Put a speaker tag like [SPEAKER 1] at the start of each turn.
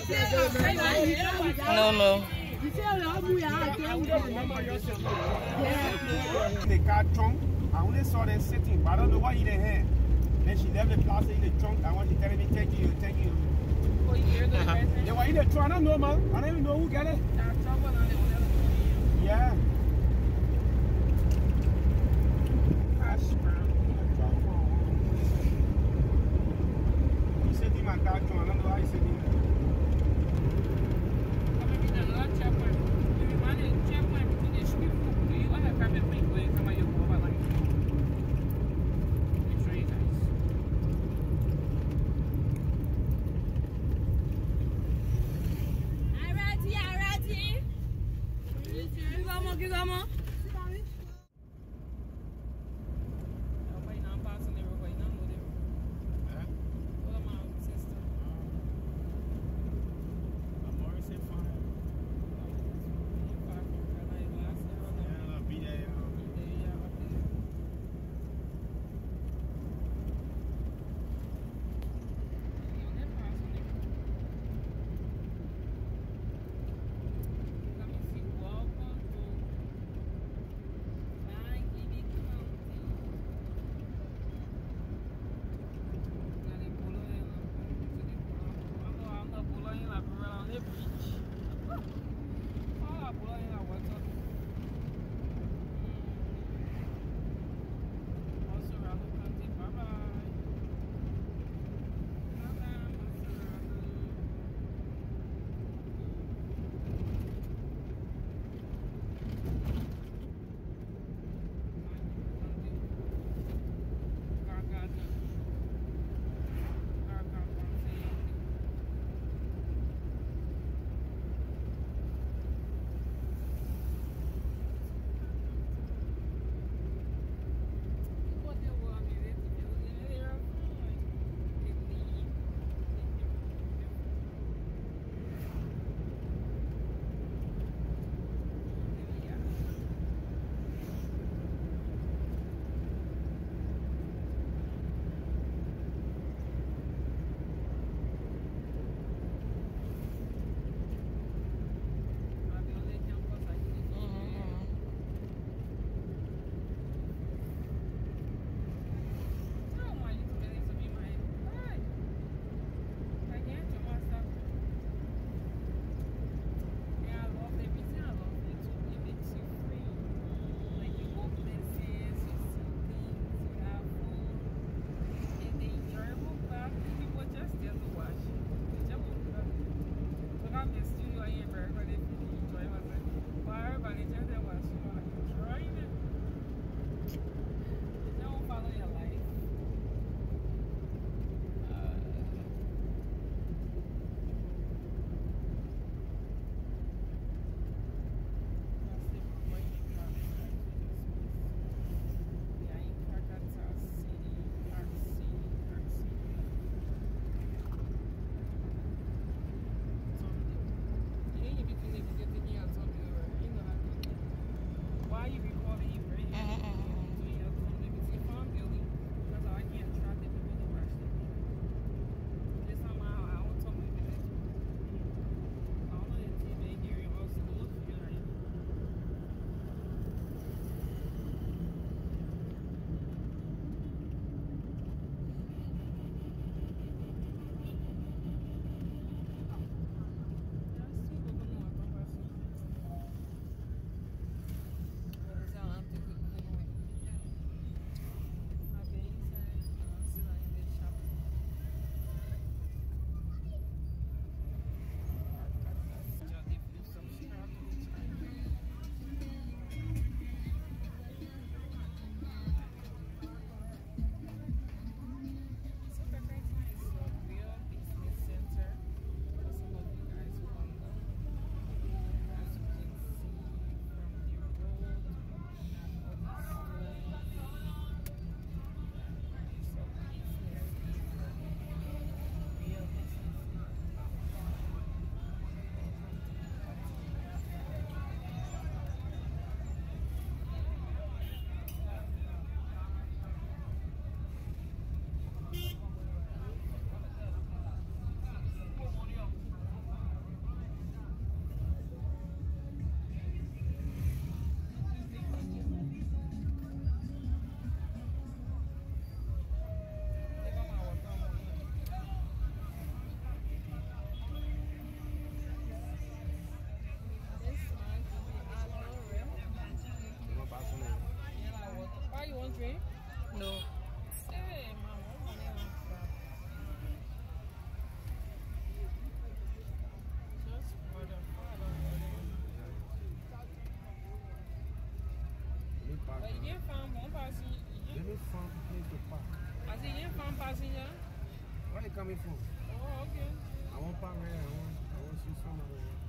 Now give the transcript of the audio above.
[SPEAKER 1] No.
[SPEAKER 2] The car trunk, I only saw them sitting, but I don't know what in the hand. Then she left the plastic in the trunk. I want to tell me, thank you. They were in the trunk. I don't know, man. I don't even know who got it. Yeah. He said in my car trunk. I don't know how he said it.
[SPEAKER 1] drink?
[SPEAKER 3] No.
[SPEAKER 1] Hey, my woman. Just for the father. Il y a une femme, on passe.
[SPEAKER 2] Il y a une femme quelque part.
[SPEAKER 1] Ah, il y a une femme passée là?
[SPEAKER 2] Where are you coming from?
[SPEAKER 1] Oh, okay.
[SPEAKER 2] I want to see somebody.